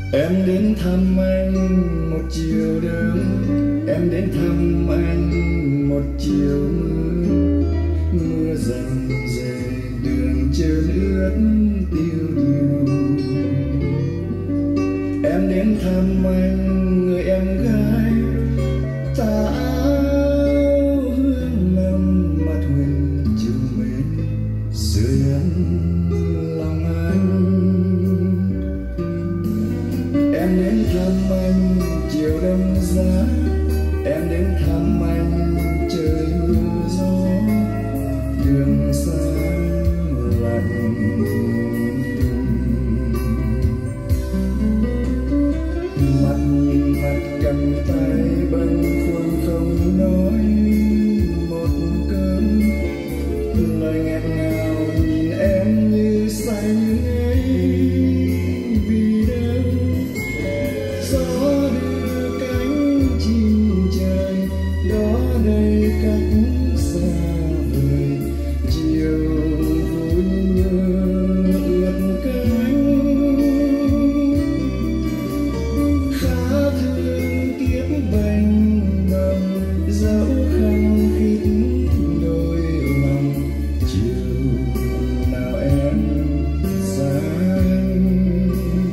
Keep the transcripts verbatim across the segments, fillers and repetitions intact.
Em đến thăm anh một chiều đông, em đến thăm anh một chiều mưa. Mưa dầm dề đường trơn ướt tiêu điều. Em đến thăm anh người em gái, tà áo hương nồng mặt huyền chiều mến sưởi ấm lòng anh. Em đến thăm anh chiều đông giá, em đến thăm anh trời mưa gió. Đường xa lạnh mặt nhìn mặt cầm tay bâng khuâng không nói một câu. Lời nghẹn ngào nhìn em như say ngây vì đâu. Gió đưa cánh chim trời đó đây cách xa vời. Chiều vui mưa ướt cánh, khá thương kiếp bềnh bồng dẫu khăng khít đôi lòng. Chiều nào em xa anh,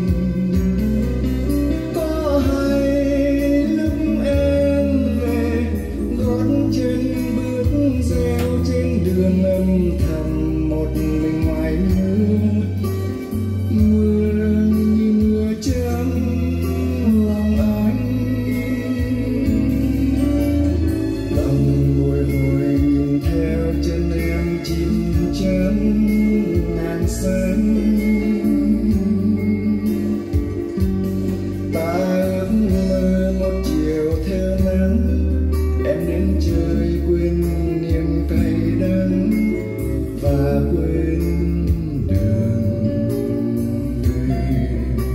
có hay lúc em về gót chân bước reo trên đường âm thầm một mình ngoài mưa. Mưa như mưa chấm lòng anh, lòng bồi hồi nhìn theo chân em chim chấm ngàn xanh. Ta ước mơ một chiều theo nắng, em đến trời quên niềm cay đắng và quên đường về.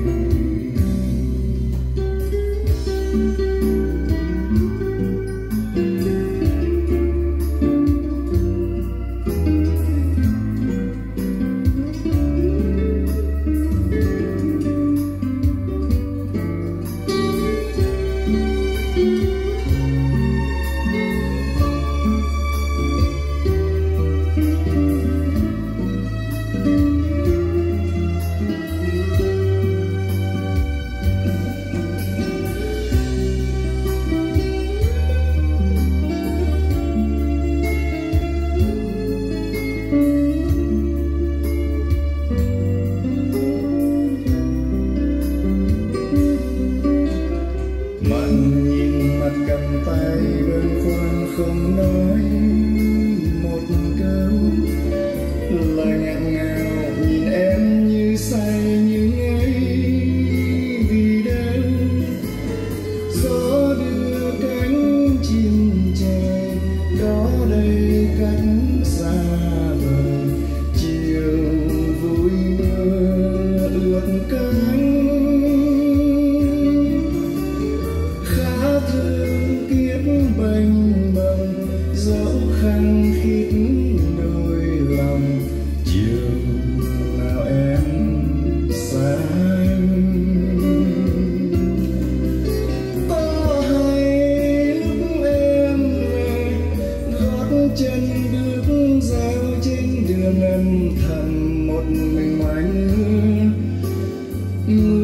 Mặt nhìn mặt cầm tay đơn khoan không nói một câu. Lời nghẹn ngào nhìn em như say như ngây vì đâu. Gió đưa cánh chim trời đó đây cách xa vời. Chiều vui mưa ướt cánh, khá thương kiếp bềnh bồng dẫu khăng khít đôi lòng. Chiều nào em xa anh, có hay lúc em về gót chân bước reo trên đường âm thầm một mình ngoài mưa.